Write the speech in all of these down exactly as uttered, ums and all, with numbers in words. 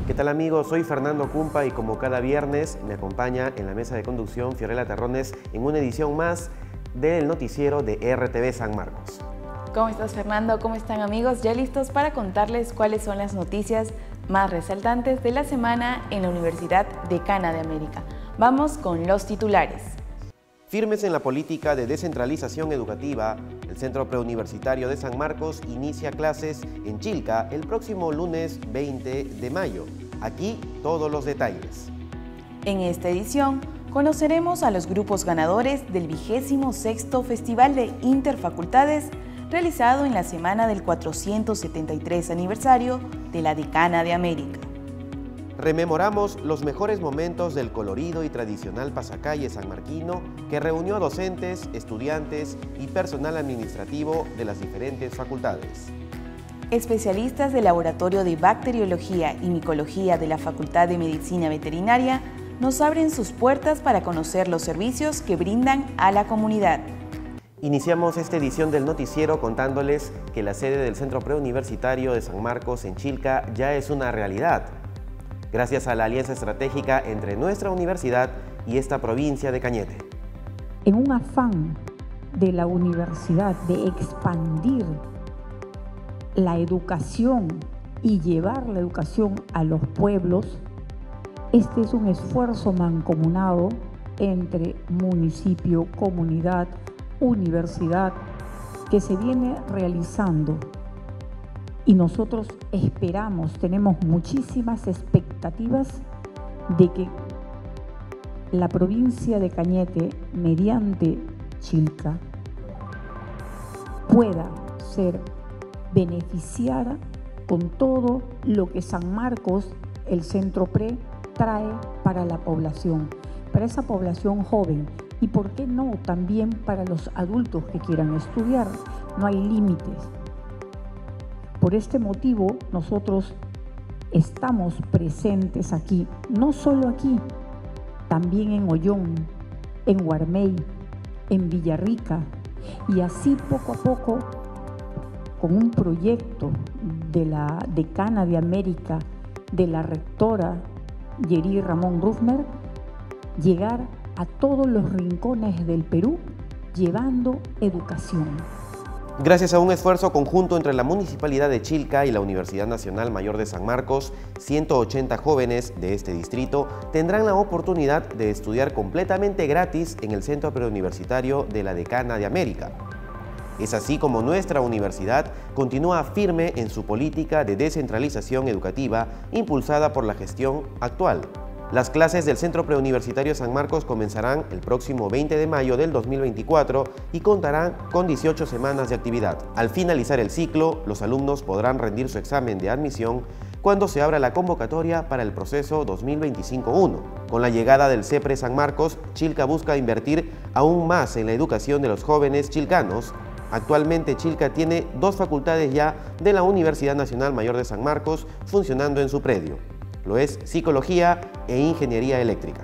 ¿Qué tal amigos? Soy Fernando Cumpa y como cada viernes me acompaña en la mesa de conducción Fiorella Terrones en una edición más del noticiero de R T V San Marcos. ¿Cómo estás, Fernando? ¿Cómo están, amigos? Ya listos para contarles cuáles son las noticias más resaltantes de la semana en la Universidad Decana de América. Vamos con los titulares. Firmes en la política de descentralización educativa, el Centro Preuniversitario de San Marcos inicia clases en Chilca el próximo lunes veinte de mayo. Aquí todos los detalles. En esta edición conoceremos a los grupos ganadores del vigésimo sexto Festival de Interfacultades realizado en la semana del cuatrocientos setenta y tres aniversario de la Decana de América. Rememoramos los mejores momentos del colorido y tradicional pasacalle sanmarquino que reunió a docentes, estudiantes y personal administrativo de las diferentes facultades. Especialistas del Laboratorio de Bacteriología y Micología de la Facultad de Medicina Veterinaria nos abren sus puertas para conocer los servicios que brindan a la comunidad. Iniciamos esta edición del noticiero contándoles que la sede del Centro Preuniversitario de San Marcos en Chilca ya es una realidad, gracias a la alianza estratégica entre nuestra universidad y esta provincia de Cañete. En un afán de la universidad de expandir la educación y llevar la educación a los pueblos, este es un esfuerzo mancomunado entre municipio, comunidad, universidad, que se viene realizando. Y nosotros esperamos, tenemos muchísimas expectativas de que la provincia de Cañete, mediante Chilca, pueda ser beneficiada con todo lo que San Marcos, el Centro Pre, trae para la población, para esa población joven y, ¿por qué no?, también para los adultos que quieran estudiar. No hay límites. Por este motivo, nosotros estamos presentes aquí, no solo aquí, también en Ollón, en Guarmey, en Villarrica, y así poco a poco, con un proyecto de la Decana de América, de la rectora Yeri Ramón Rufner, llegar a todos los rincones del Perú llevando educación. Gracias a un esfuerzo conjunto entre la Municipalidad de Chilca y la Universidad Nacional Mayor de San Marcos, ciento ochenta jóvenes de este distrito tendrán la oportunidad de estudiar completamente gratis en el Centro Preuniversitario de la Decana de América. Es así como nuestra universidad continúa firme en su política de descentralización educativa impulsada por la gestión actual. Las clases del Centro Preuniversitario San Marcos comenzarán el próximo veinte de mayo del dos mil veinticuatro y contarán con dieciocho semanas de actividad. Al finalizar el ciclo, los alumnos podrán rendir su examen de admisión cuando se abra la convocatoria para el proceso dos mil veinticinco uno. Con la llegada del CEPRE San Marcos, Chilca busca invertir aún más en la educación de los jóvenes chilcanos. Actualmente Chilca tiene dos facultades ya de la Universidad Nacional Mayor de San Marcos funcionando en su predio. Lo es Psicología e Ingeniería Eléctrica.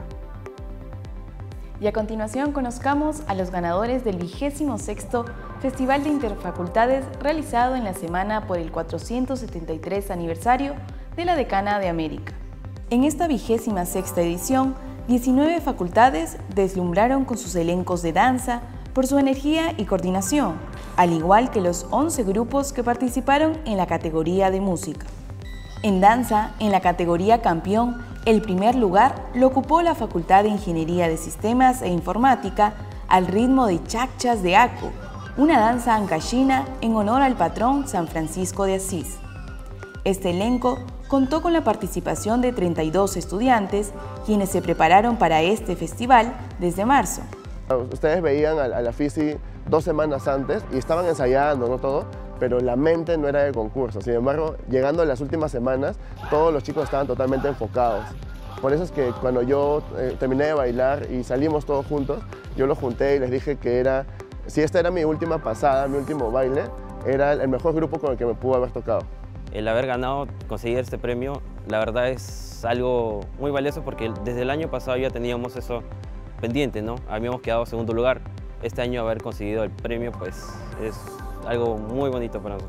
Y a continuación conozcamos a los ganadores del vigésimo sexto Festival de Interfacultades realizado en la semana por el cuatrocientos setenta y tres aniversario de la Decana de América. En esta vigésima sexta edición, diecinueve facultades deslumbraron con sus elencos de danza por su energía y coordinación, al igual que los once grupos que participaron en la categoría de música. En danza, en la categoría campeón, el primer lugar lo ocupó la Facultad de Ingeniería de Sistemas e Informática al ritmo de Chacchas de Aco, una danza ancashina en honor al patrón San Francisco de Asís. Este elenco contó con la participación de treinta y dos estudiantes, quienes se prepararon para este festival desde marzo. Ustedes veían a la FISI dos semanas antes y estaban ensayando, ¿no? Todo, pero la mente no era de concurso. Sin embargo, llegando a las últimas semanas, todos los chicos estaban totalmente enfocados. Por eso es que cuando yo eh, terminé de bailar y salimos todos juntos, yo los junté y les dije que era, si esta era mi última pasada, mi último baile, era el mejor grupo con el que me pudo haber tocado. El haber ganado, conseguir este premio, la verdad es algo muy valioso porque desde el año pasado ya teníamos eso pendiente, ¿no? Habíamos quedado en segundo lugar. Este año haber conseguido el premio, pues es algo muy bonito para nosotros.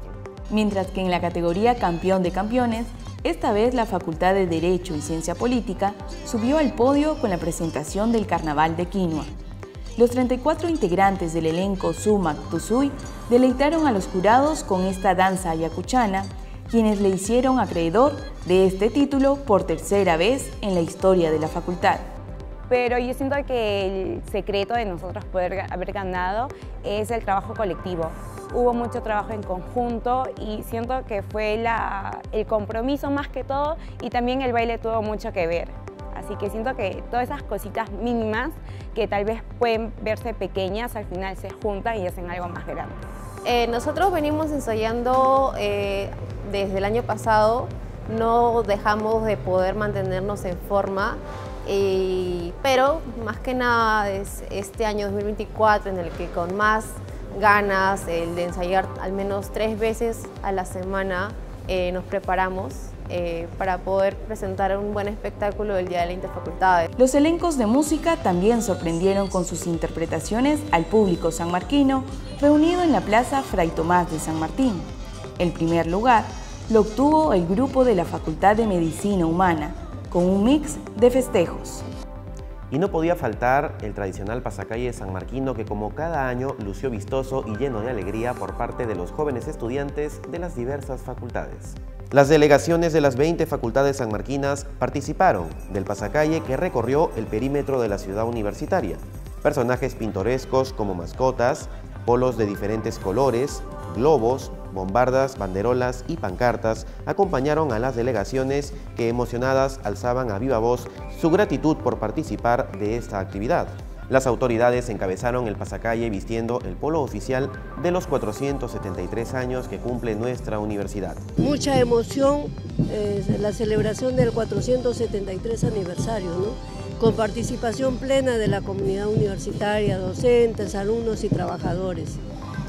mientras que en la categoría Campeón de Campeones, esta vez la Facultad de Derecho y Ciencia Política subió al podio con la presentación del Carnaval de Quinua. Los treinta y cuatro integrantes del elenco Sumac Tusuy deleitaron a los jurados con esta danza ayacuchana, quienes le hicieron acreedor de este título por tercera vez en la historia de la facultad. Pero yo siento que el secreto de nosotros poder haber ganado es el trabajo colectivo. Hubo mucho trabajo en conjunto y siento que fue la, el compromiso más que todo, y también el baile tuvo mucho que ver. Así que siento que todas esas cositas mínimas que tal vez pueden verse pequeñas, al final se juntan y hacen algo más grande. Eh, nosotros venimos ensayando eh, desde el año pasado, no dejamos de poder mantenernos en forma, eh, pero más que nada es este año dos mil veinticuatro en el que con más ganas, el de ensayar al menos tres veces a la semana, eh, nos preparamos eh, para poder presentar un buen espectáculo el Día de la Interfacultades. Los elencos de música también sorprendieron con sus interpretaciones al público sanmarquino reunido en la Plaza Fray Tomás de San Martín. El primer lugar lo obtuvo el grupo de la Facultad de Medicina Humana, con un mix de festejos. Y no podía faltar el tradicional pasacalle sanmarquino que como cada año lució vistoso y lleno de alegría por parte de los jóvenes estudiantes de las diversas facultades. Las delegaciones de las veinte facultades sanmarquinas participaron del pasacalle que recorrió el perímetro de la ciudad universitaria. Personajes pintorescos como mascotas, polos de diferentes colores, globos, bombardas, banderolas y pancartas acompañaron a las delegaciones que emocionadas alzaban a viva voz su gratitud por participar de esta actividad. Las autoridades encabezaron el pasacalle vistiendo el polo oficial de los cuatrocientos setenta y tres años que cumple nuestra universidad. Mucha emoción, eh, la celebración del cuatrocientos setenta y tres aniversario, ¿no? Con participación plena de la comunidad universitaria, docentes, alumnos y trabajadores.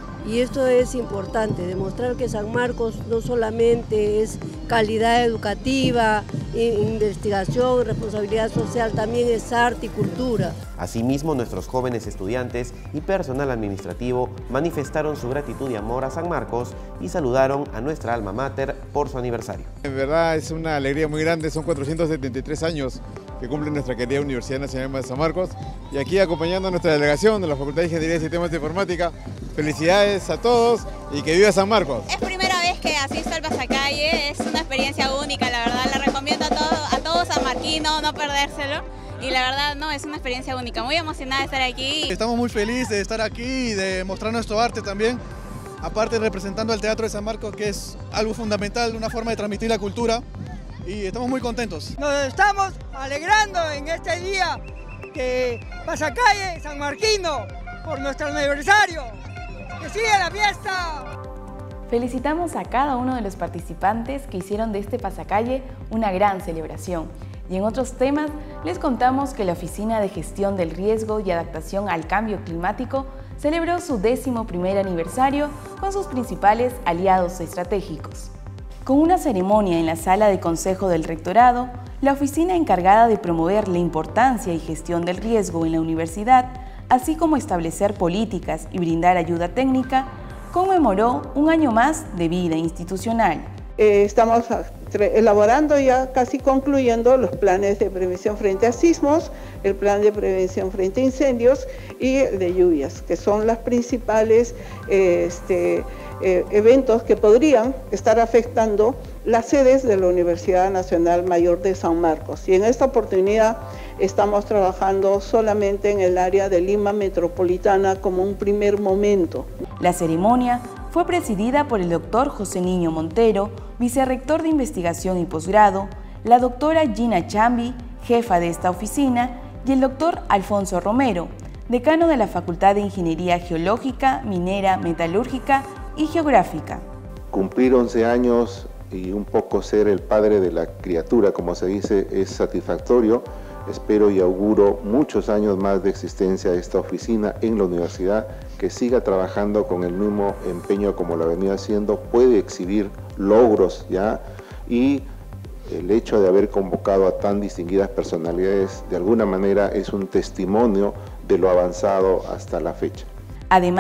Y esto es importante, demostrar que San Marcos no solamente es calidad educativa, investigación, responsabilidad social, también es arte y cultura. Asimismo, nuestros jóvenes estudiantes y personal administrativo manifestaron su gratitud y amor a San Marcos y saludaron a nuestra alma mater por su aniversario. En verdad es una alegría muy grande, son cuatrocientos setenta y tres años que cumple nuestra querida Universidad Nacional de San Marcos, y aquí acompañando a nuestra delegación de la Facultad de Ingeniería y Sistemas de Informática. Felicidades a todos y que viva San Marcos. Es primera vez que asisto al pasacalle, es una experiencia única, la verdad, le recomiendo a todos a todo sanmarquino no perdérselo, y la verdad no, es una experiencia única, muy emocionada de estar aquí. Estamos muy felices de estar aquí y de mostrar nuestro arte también, aparte representando al Teatro de San Marcos, que es algo fundamental, una forma de transmitir la cultura, y estamos muy contentos. Nos estamos alegrando en este día que pasacalle sanmarquino por nuestro aniversario. ¡Que siga la fiesta! Felicitamos a cada uno de los participantes que hicieron de este pasacalle una gran celebración. Y en otros temas, les contamos que la Oficina de Gestión del Riesgo y Adaptación al Cambio Climático celebró su décimo primer aniversario con sus principales aliados estratégicos. Con una ceremonia en la sala de consejo del rectorado, la oficina encargada de promover la importancia y gestión del riesgo en la universidad, así como establecer políticas y brindar ayuda técnica, conmemoró un año más de vida institucional. Eh, estamos elaborando ya, casi concluyendo, los planes de prevención frente a sismos, el plan de prevención frente a incendios y el de lluvias, que son las principales eh, este, eh, eventos que podrían estar afectando las sedes de la Universidad Nacional Mayor de San Marcos. Y en esta oportunidad estamos trabajando solamente en el área de Lima Metropolitana como un primer momento. La ceremonia fue presidida por el doctor José Niño Montero, vicerrector de investigación y posgrado, la doctora Gina Chambi, jefa de esta oficina, y el doctor Alfonso Romero, decano de la Facultad de Ingeniería Geológica, Minera, Metalúrgica y Geográfica. Cumplir once años y un poco ser el padre de la criatura, como se dice, es satisfactorio. Espero y auguro muchos años más de existencia de esta oficina en la universidad, que siga trabajando con el mismo empeño como lo venía haciendo, puede exhibir logros ya, y el hecho de haber convocado a tan distinguidas personalidades de alguna manera es un testimonio de lo avanzado hasta la fecha. Además,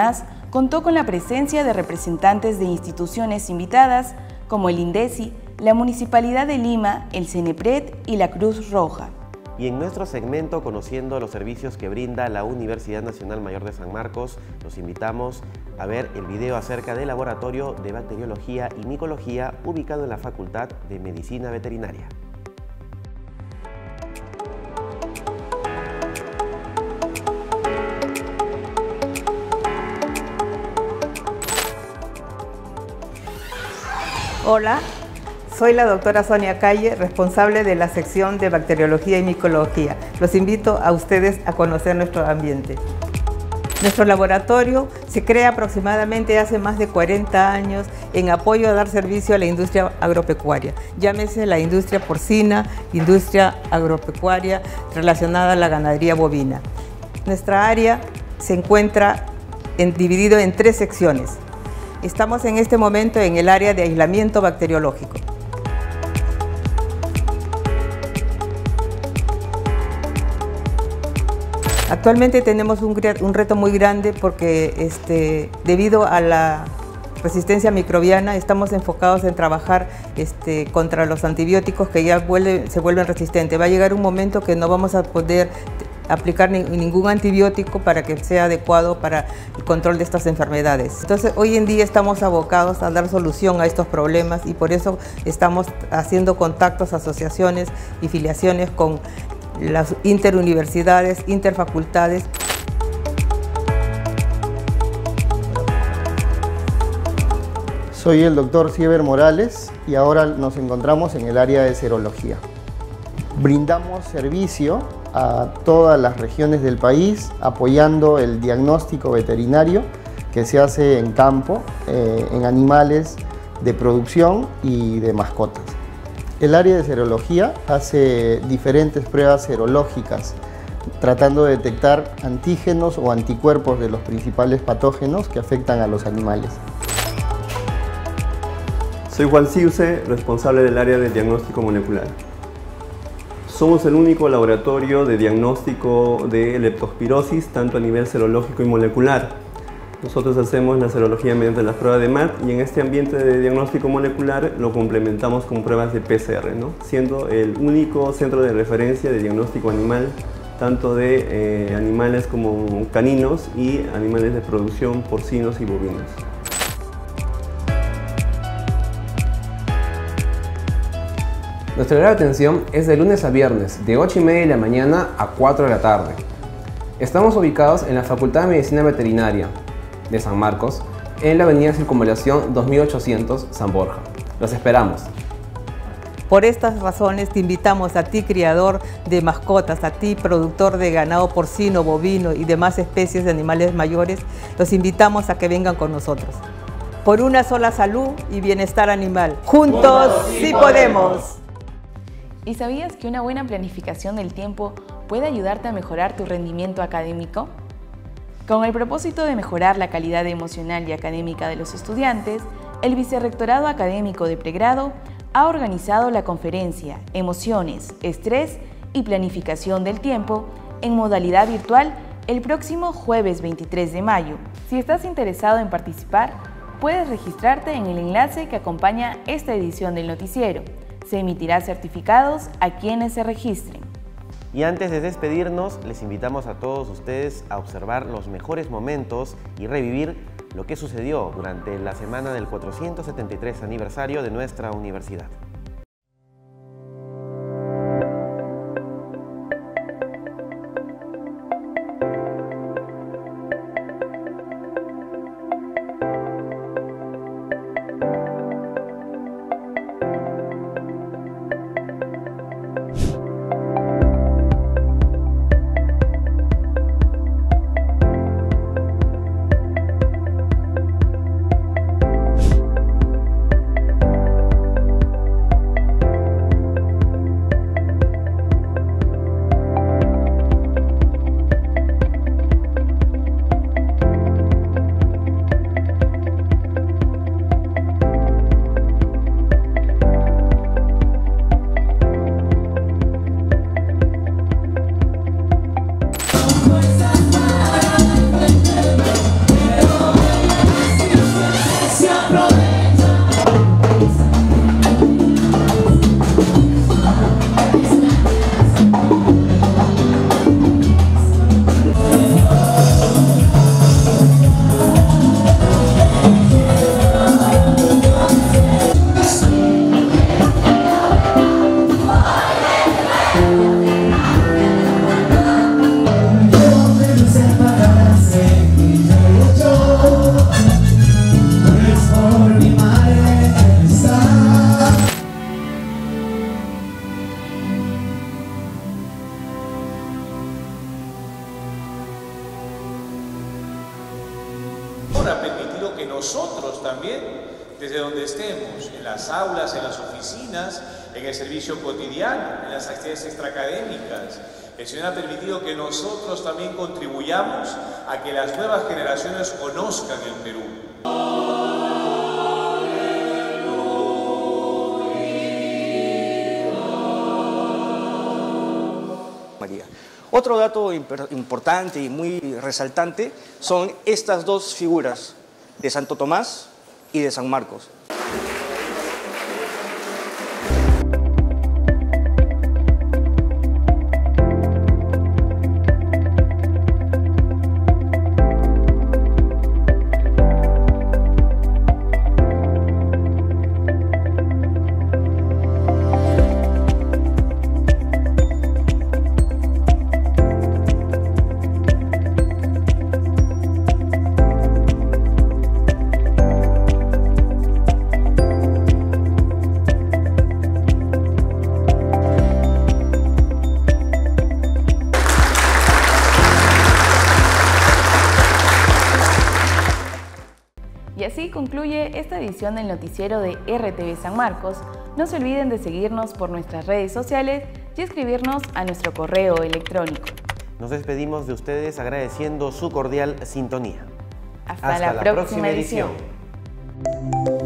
contó con la presencia de representantes de instituciones invitadas como el INDECI, la Municipalidad de Lima, el CENEPRED y la Cruz Roja. Y en nuestro segmento Conociendo los servicios que brinda la Universidad Nacional Mayor de San Marcos, los invitamos a ver el video acerca del Laboratorio de Bacteriología y Micología ubicado en la Facultad de Medicina Veterinaria. Hola, soy la doctora Sonia Calle, responsable de la sección de Bacteriología y Micología. Los invito a ustedes a conocer nuestro ambiente. Nuestro laboratorio se crea aproximadamente hace más de cuarenta años en apoyo a dar servicio a la industria agropecuaria. Llámese la industria porcina, industria agropecuaria relacionada a la ganadería bovina. Nuestra área se encuentra en, dividido en tres secciones. Estamos en este momento en el área de aislamiento bacteriológico. Actualmente tenemos un, un reto muy grande porque este, debido a la resistencia microbiana estamos enfocados en trabajar este, contra los antibióticos que ya vuelve, se vuelven resistentes. Va a llegar un momento que no vamos a poder aplicar ni, ningún antibiótico para que sea adecuado para el control de estas enfermedades. Entonces, hoy en día estamos abocados a dar solución a estos problemas y por eso estamos haciendo contactos, asociaciones y filiaciones con las interuniversidades, interfacultades. Soy el doctor Sieber Morales y ahora nos encontramos en el área de serología. Brindamos servicio a todas las regiones del país apoyando el diagnóstico veterinario que se hace en campo, eh, en animales de producción y de mascotas. El área de serología hace diferentes pruebas serológicas tratando de detectar antígenos o anticuerpos de los principales patógenos que afectan a los animales. Soy Juan Ciuse, responsable del área de diagnóstico molecular. Somos el único laboratorio de diagnóstico de leptospirosis, tanto a nivel serológico y molecular. Nosotros hacemos la serología mediante las pruebas de M A T y en este ambiente de diagnóstico molecular lo complementamos con pruebas de P C R, ¿no? Siendo el único centro de referencia de diagnóstico animal, tanto de eh, animales como caninos y animales de producción porcinos y bovinos. Nuestra horario de atención es de lunes a viernes, de ocho y media de la mañana a cuatro de la tarde. Estamos ubicados en la Facultad de Medicina Veterinaria de San Marcos, en la avenida Circunvalación dos mil ochocientos, San Borja. Los esperamos. Por estas razones te invitamos a ti, criador de mascotas, a ti, productor de ganado porcino, bovino y demás especies de animales mayores, los invitamos a que vengan con nosotros. Por una sola salud y bienestar animal. ¡Juntos sí podemos! ¿Y sabías que una buena planificación del tiempo puede ayudarte a mejorar tu rendimiento académico? Con el propósito de mejorar la calidad emocional y académica de los estudiantes, el Vicerrectorado Académico de Pregrado ha organizado la conferencia Emociones, Estrés y Planificación del Tiempo en modalidad virtual el próximo jueves veintitrés de mayo. Si estás interesado en participar, puedes registrarte en el enlace que acompaña esta edición del noticiero. Se emitirá certificados a quienes se registren. Y antes de despedirnos, les invitamos a todos ustedes a observar los mejores momentos y revivir lo que sucedió durante la semana del cuatrocientos setenta y tres aniversario de nuestra universidad. Ha permitido que nosotros también, desde donde estemos, en las aulas, en las oficinas, en el servicio cotidiano, en las actividades extraacadémicas, el Señor ha permitido que nosotros también contribuyamos a que las nuevas generaciones conozcan el Perú. María. Otro dato importante y muy resaltante son estas dos figuras de Santo Tomás y de San Marcos. Y así concluye esta edición del noticiero de R T V San Marcos. No se olviden de seguirnos por nuestras redes sociales y escribirnos a nuestro correo electrónico. Nos despedimos de ustedes agradeciendo su cordial sintonía. Hasta, Hasta la, la próxima, próxima edición. edición.